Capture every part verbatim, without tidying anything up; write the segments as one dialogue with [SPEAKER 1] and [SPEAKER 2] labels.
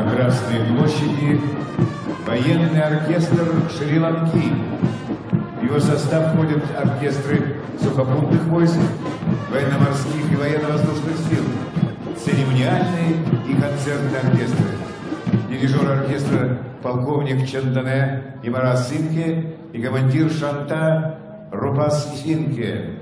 [SPEAKER 1] На Красной площади военный оркестр Шри-Ланки. В его состав входят оркестры сухопутных войск, военно-морских и военно-воздушных сил, церемониальные и концертные оркестры. Дирижер оркестра полковник Чандане Имара Синхе и командир Шанта Рупас Синхе.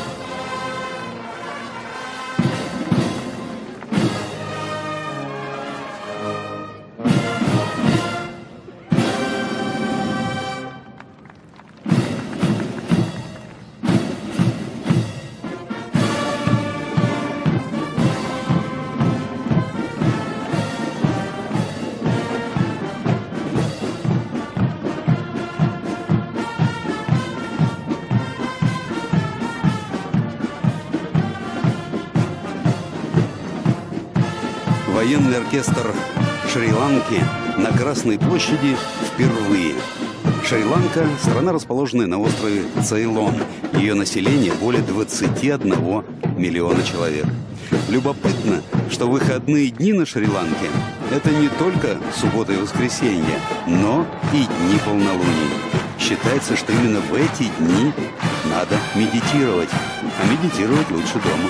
[SPEAKER 2] Военный оркестр Шри-Ланки на Красной площади впервые. Шри-Ланка – страна, расположенная на острове Цейлон. Ее население более двадцати одного миллиона человек. Любопытно, что выходные дни на Шри-Ланке – это не только суббота и воскресенье, но и дни полнолуния. Считается, что именно в эти дни надо медитировать, а медитировать лучше дома.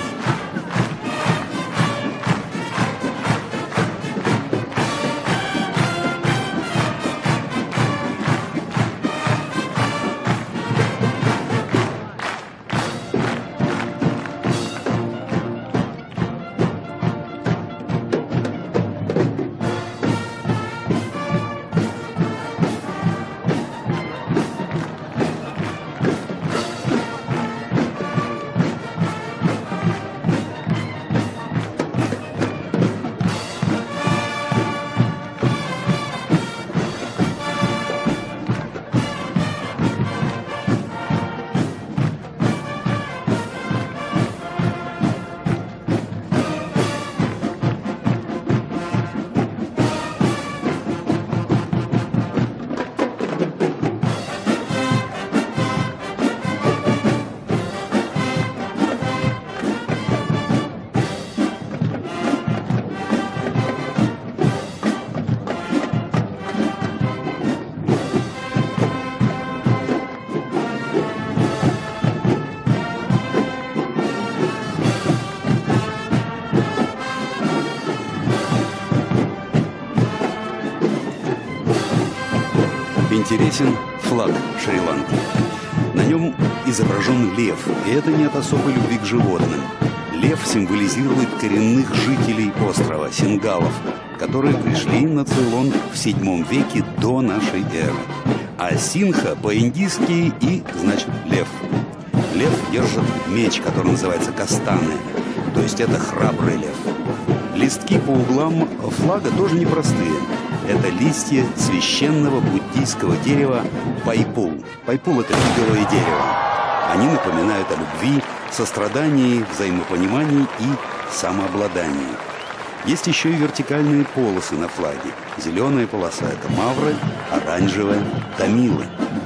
[SPEAKER 2] Интересен флаг Шри-Ланки. На нем изображен лев, и это не от особой любви к животным. Лев символизирует коренных жителей острова, сингалов, которые пришли на Цейлон в седьмом веке до нашей эры. А синха по-индийски и значит лев. Лев держит меч, который называется кастаны, то есть это храбрый лев. Листки по углам флага тоже непростые. Это листья священного буддийского дерева пайпул. Пайпул – это фиговое дерево. Они напоминают о любви, сострадании, взаимопонимании и самообладании. Есть еще и вертикальные полосы на флаге. Зеленая полоса – это мавры, оранжевая – тамилы.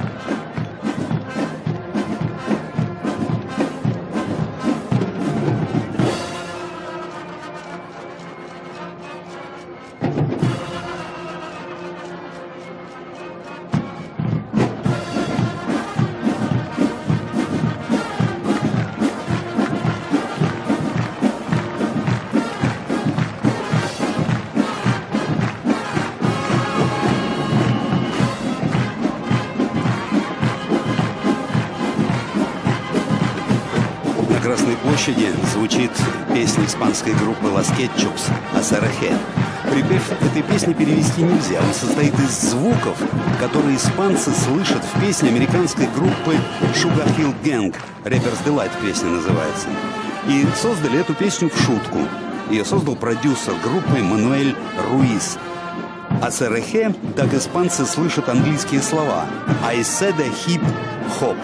[SPEAKER 2] На Красной площади звучит песня испанской группы Las Ketchups «Асарахе». Припев этой песни перевести нельзя. Он состоит из звуков, которые испанцы слышат в песне американской группы Sugar Hill Gang. Rapper's Delight песня называется. И создали эту песню в шутку. Ее создал продюсер группы Мануэль Руис. «Асарахе» так испанцы слышат английские слова «I said a hip hop».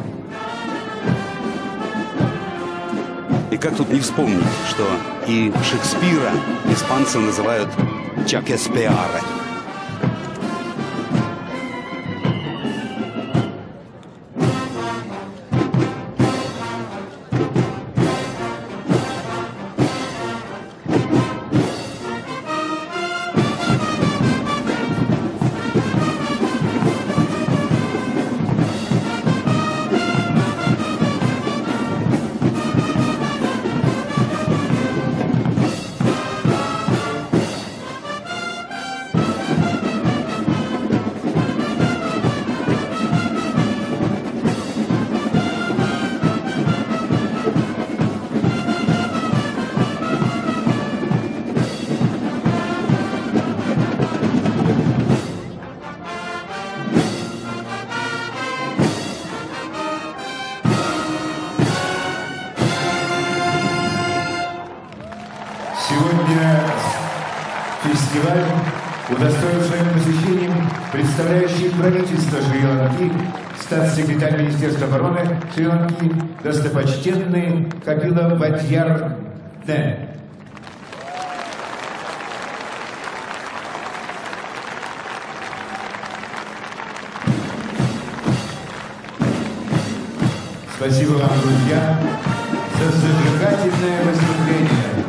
[SPEAKER 2] И как тут не вспомнить, что и Шекспира испанцы называют «Чакеспиаре».
[SPEAKER 1] Сегодня фестиваль удостоил своим посещением представляющий правительство Шри-Ланки, статс-секретарь Министерства обороны Шри-Ланки, достопочтенный Капила Вадьяр Дэн. Спасибо вам, друзья, за зажигательное выступление.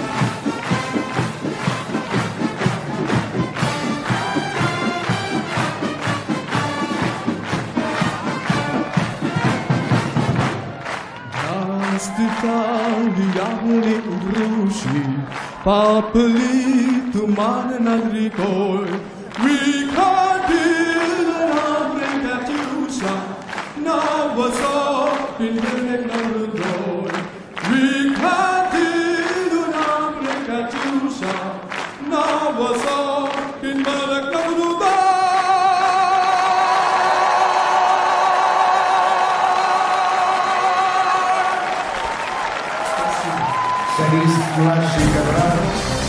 [SPEAKER 3] Papali tumane nadrikoi, Rikadil Afrikatusha, Navaso, Pindenek Navroi, Rikadil Afrikatusha, Navaso, Pindenek Navroi.
[SPEAKER 1] Солист младший Каврад